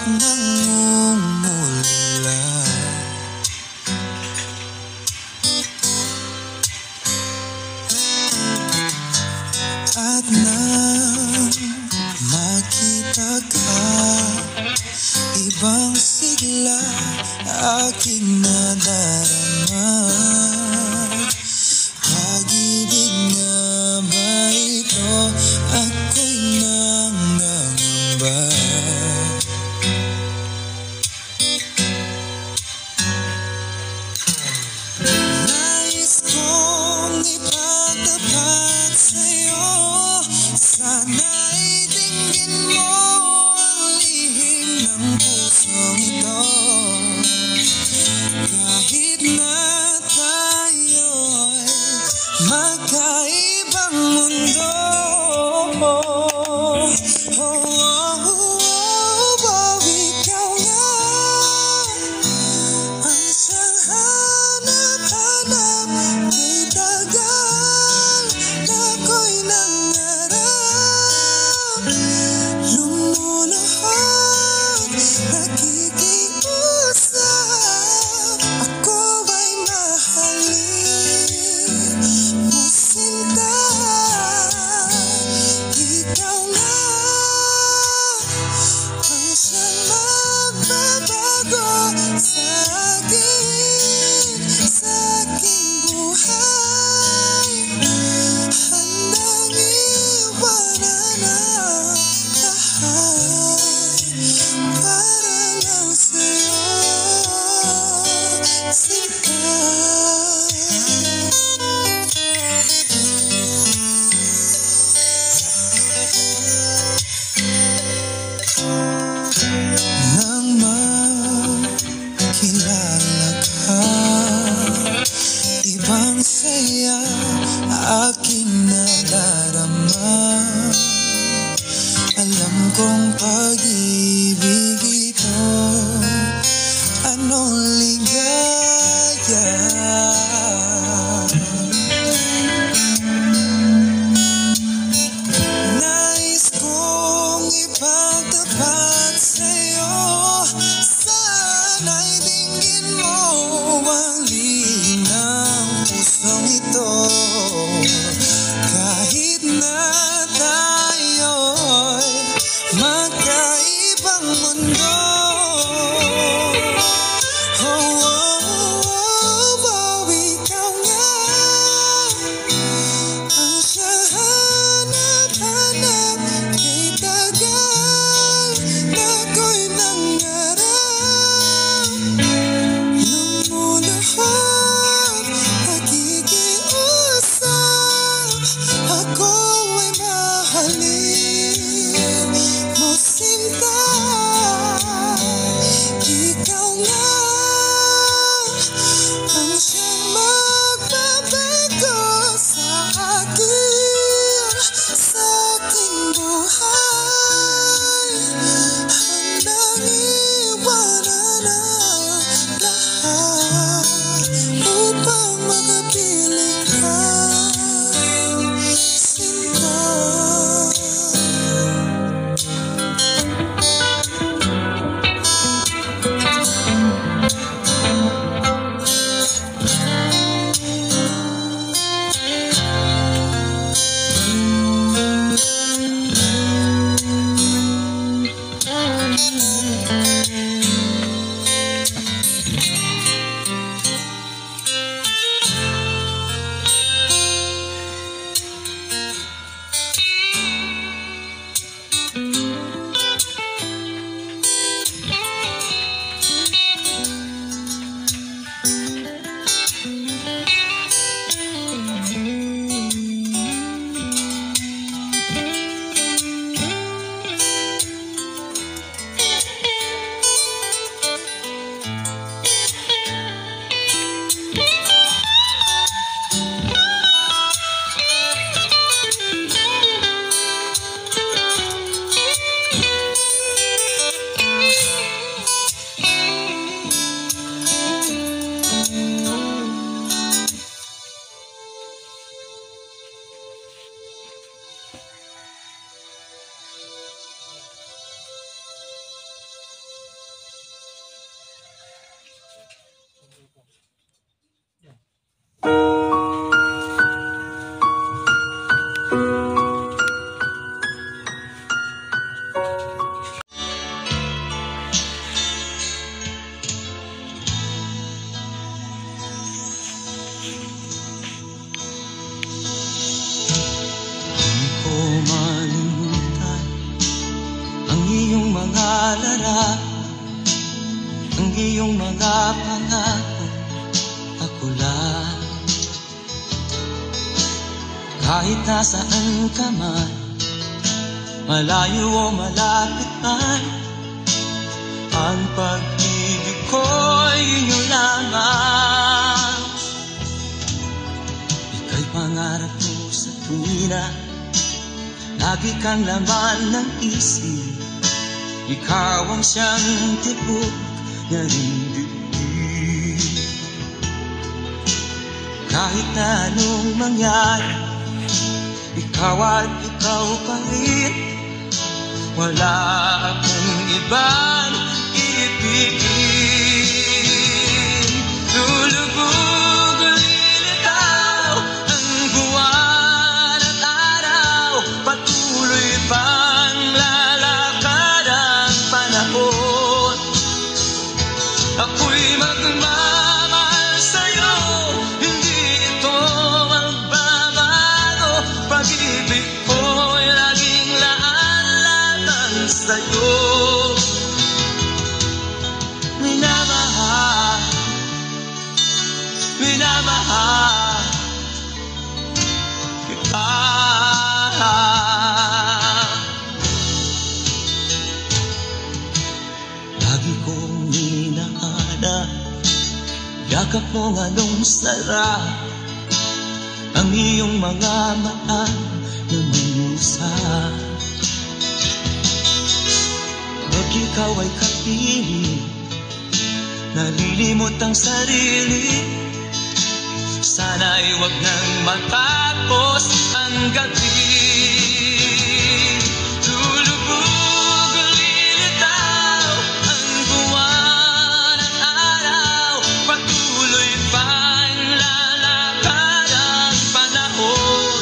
nangungulila. At nang makita ka, ibang sigla aking nadarama. Pag-ibig nga ba ito? Ako'y nangangamba. Nais kong ipagtapat sa'yo, sana'y dinggin mo ang lihim ng pusong ito. Kahit na tayo'y magkaibang mundo, ikaw nga ang siyang hanap-hanap. Kay tagal na ako'y nangarap, lumuluhod, nakikiusap. Ako ay mahalin mo, sinta. Ikaw nga ang siyang magbabago sa aking buhay. Handang iwanan ang lahat para lang sa'yo, sinta. Nang makilala ka, ibang saya aking nadarama. Alam kong pag-ibig ito, anong ligaya. Nais kong ipagtapat sa'yo, sana'y dinggin mo ang lihim ng pusong ito. Kahit na tayo'y magkaibang mundo, ikaw nga ang siyang hanap-hanap. Kay tagal na ako'y nangarap, lumuluhod, nakikiusap. Ako ay mahalin mo, sinta. Ikaw nga ang siyang magbabago sa aking buhay. Handang iwanan ang lahat upang makapiling ka, sinta. ang iyong mga pangako, ako lang. Kahit nasaan ka man, malayo o malapit man, ang pag-ibig ko'y inyo lamang. Ika'y pangarap ko sa tuwina, lagi kang laman ng isip. Ikaw ang siyang tibok na dibdib. Kahit na anong mangyari, ikaw at ikaw pa rin. Wala akong ibang ibigin. Lulubog lilitaw ang buwan at araw, patuloy pang lalakad ang panahon. Ako'y magmamahal sa'yo, hindi ito magbabago. Pag-ibig ko'y laging laan sa'yo. Minamahal, minamahal kita. Lagi kong hinahanap yakap mong anong sarap, ang iyong mga mata na minusap. Pag ikaw ay kapiling, nalilimot ang sarili. Sana'y wag nang matapos ang gabi. Lulubog lilitaw ang buwan at araw, patuloy pang lalakad ang panahon.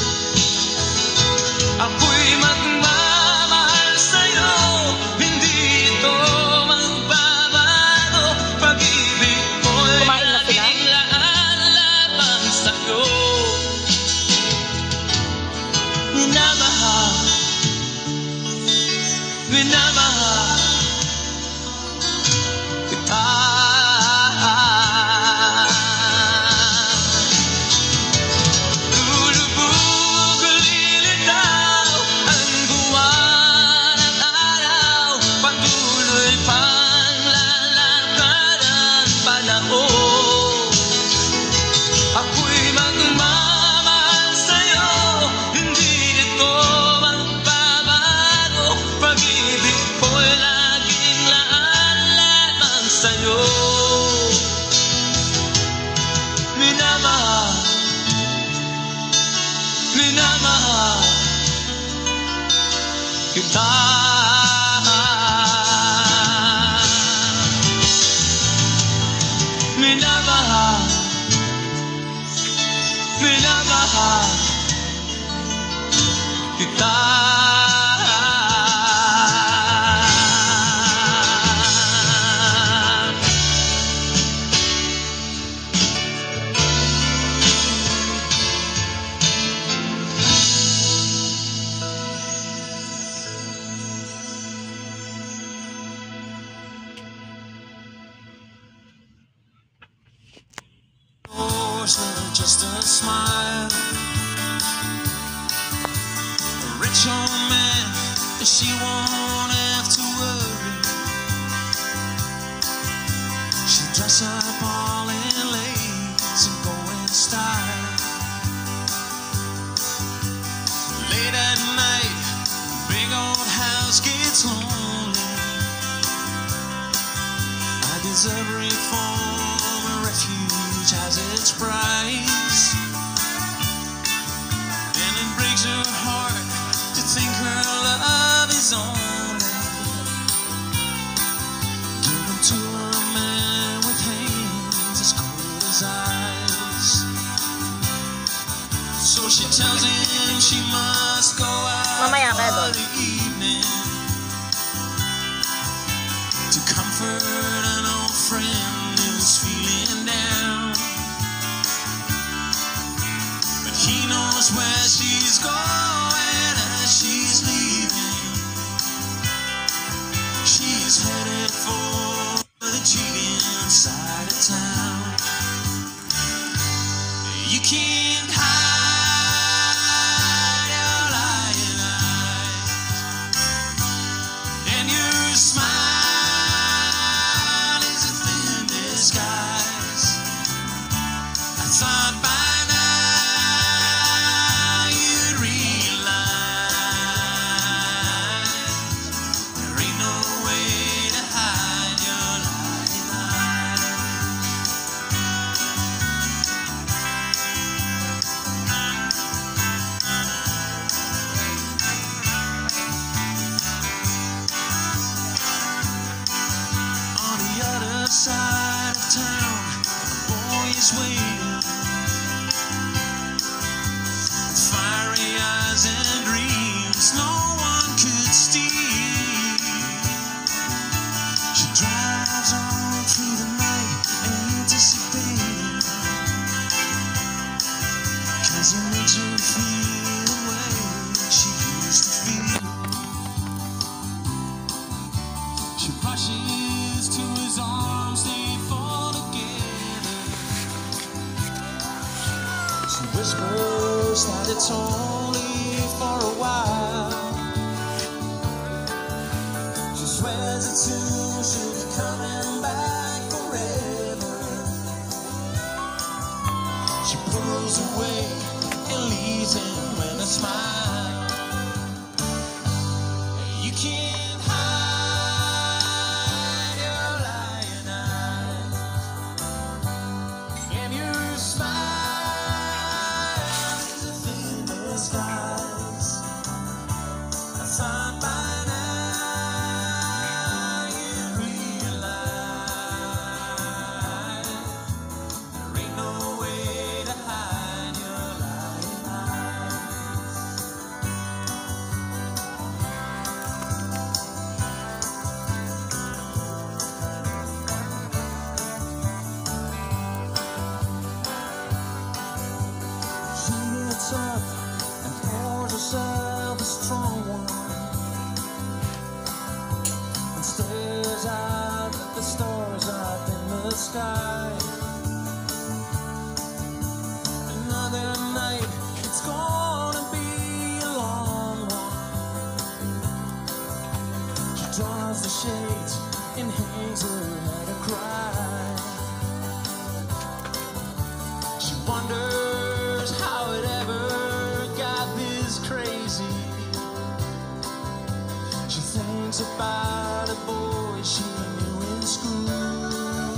Ako'y magmamahal sa'yo, hindi ito magbabago. Pag-ibig ko'y laging laan lamang sa'yo. Minamahal, minamahal kita. Lulubog lilitaw ang buwan at araw, patuloy pang lalakad ang panahon. Ako'y magmamahal sa'yo, hindi ito magbabago. Pag-ibig ko'y laging laan lamang sa'yo. Minamahal, minamahal kita. Minamahal, minamahal kita. Just a smile, a rich old man, she won't have to worry. She dress up all in lace and go in style. Late at night, big old house gets lonely. I deserve every form of refuge has its price, and it breaks her heart to think her love is only given to a man with hands as cold as ice. So she tells him she must go out for the evening to comfort an old friend who's feeling down. But he knows where she's going as she's leaving. She's headed for the cheating You can't hide your lying eyes, and your smile is a thin disguise. I thought by now you'd realize there ain't no way to hide your lying eyes. On the other side of town, a boy is waiting, fiery eyes and dreams no one could steal. She drives on through the night anticipating, 'cause he makes her feel the way she used to feel. She rushes to his arms, they fall together. She whispers that it's only for a while. She swears that soon she'll be coming back forever. She pulls away and leaves him with a smile. You can't hide your lying eyes, and your smile is a thin disguise. I thought by now you'd realize there ain't no way to hide your lying eyes. She gets up and pours herself a strong one and stares out at the stars up in the sky. Another night, it's gonna be a long one. She draws the shades and hangs her head a cry. She wonders how it ever got this crazy. She thinks about a boy she knew in school.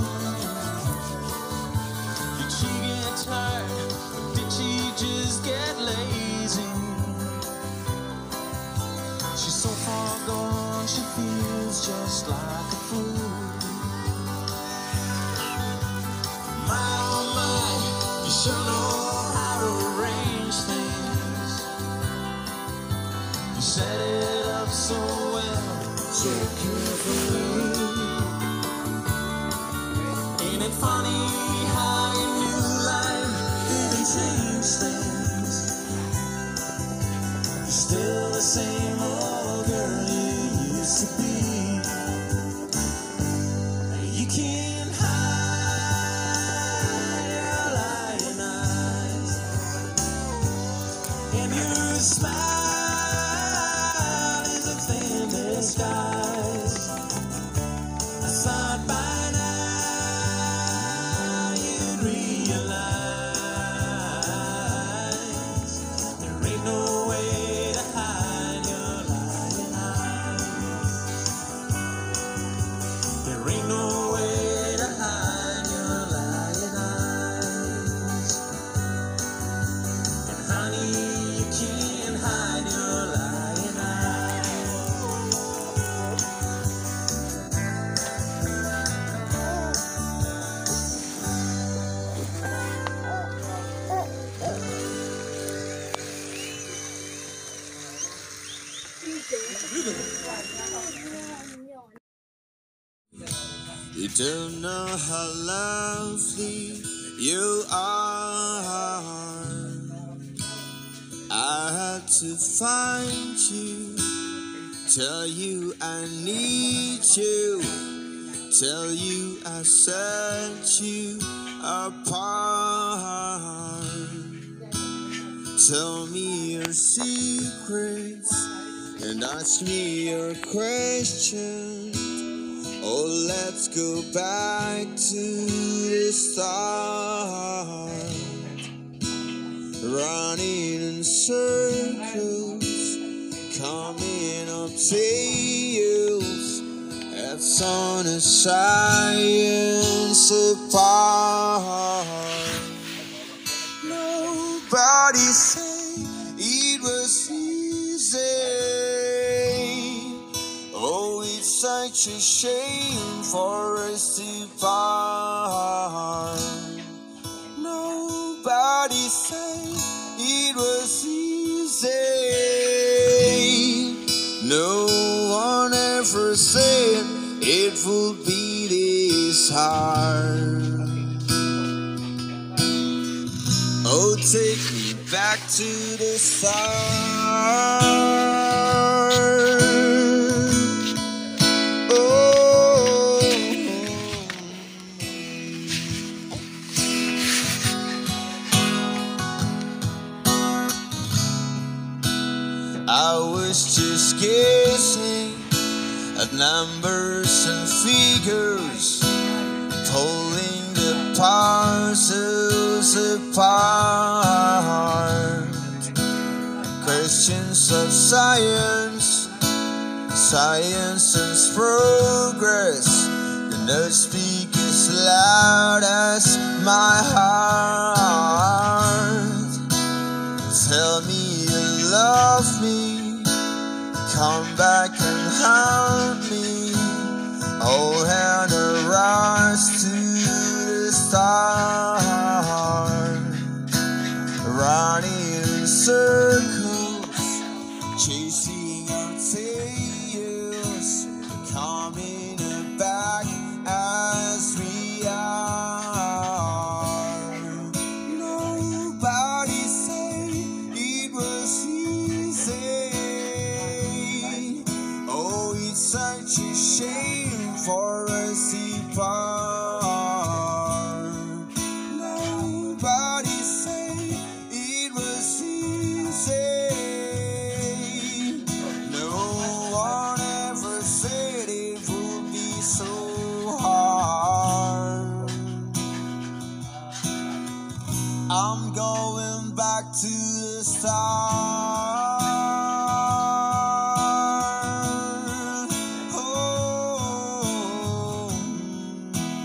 Did she get tired, or did she just get lazy? She's so far gone, she feels just like a fool. My oh my, you sure know how to arrange things. You set it up so well, so carefully. Ain't it funny how your new life didn't change things? You're still the same old girl you used to be. You can't hide your lying eyes, and your smile is a thin disguise. I thought by now you'd realize there ain't no way to hide your lying eyes. There ain't no way to hide your lying eyes. And honey, you can't hide your lying eyes. You don't know how lovely you are. I had to find you, tell you I need you. tell you I set you apart. Tell me your secrets and ask me your questions. Oh, let's go back to the start. Running in circles, coming up tails. That's on a science apart. Nobody said it was easy. Oh, it's such a shame for us to part. Nobody said it was easy. No one ever said it would be this hard. Oh, take me back to the start. Oh, I was just guessing at numbers and figures, pulling the parcels apart. Questions of science, science and progress, do not speak as loud as my heart. Tell me you love me, come back and haunt me. Hold hand and rise to the start. Running in circles, chasing our tails, coming back as we are. Nobody said it was easy. Oh, it's such a shame for us to part. Nobody said it was easy. No one ever said it would be so hard. I'm going back to the start. Oh,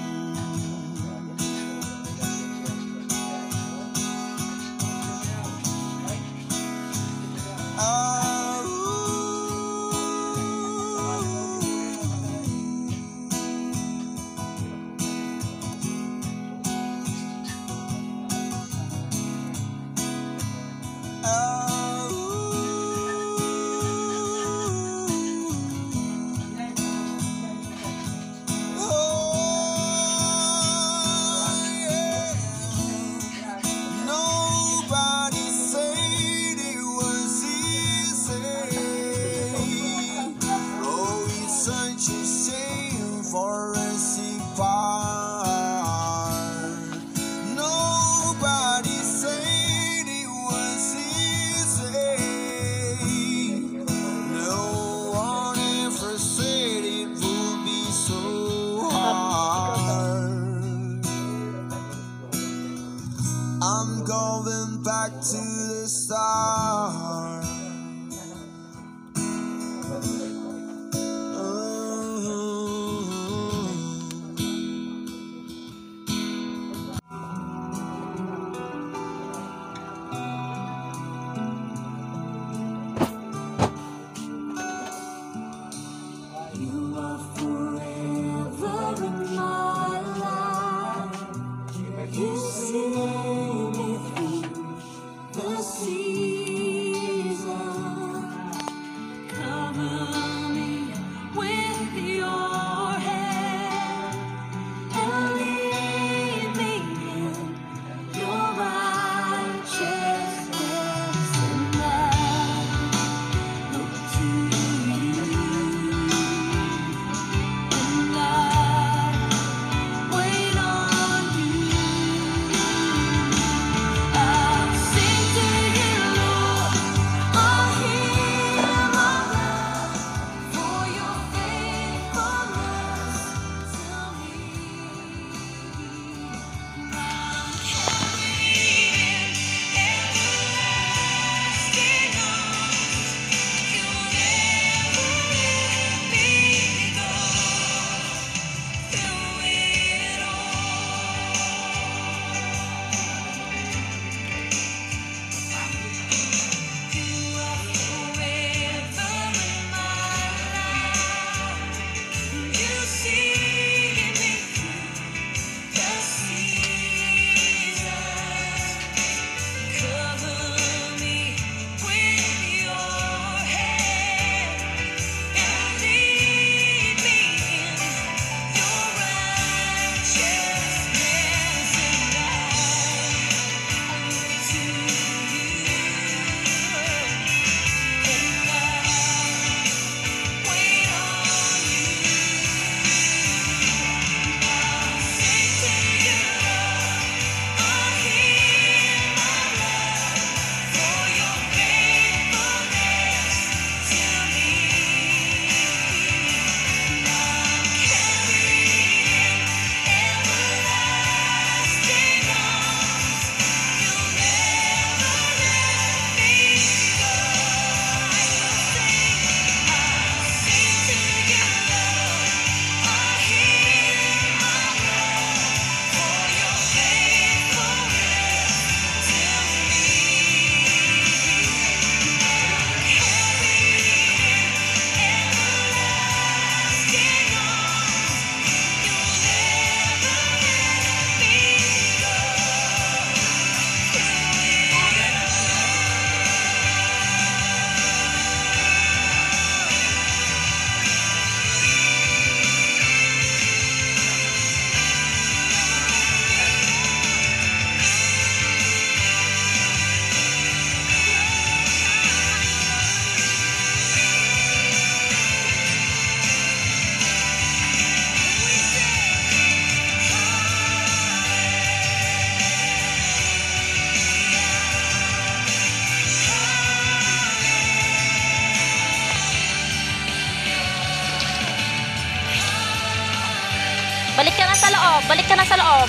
Balik ka na sa loob. Balik ka na sa loob.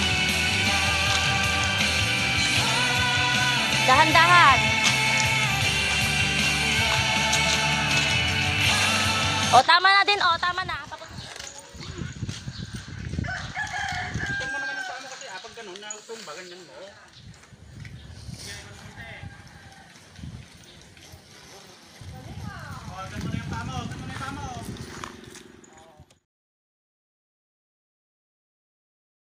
Dahan-dahan. O, tama na din. O, tama na. Ito mo naman yung paa mo kasi, pag ganun, tumba, ganyan mo.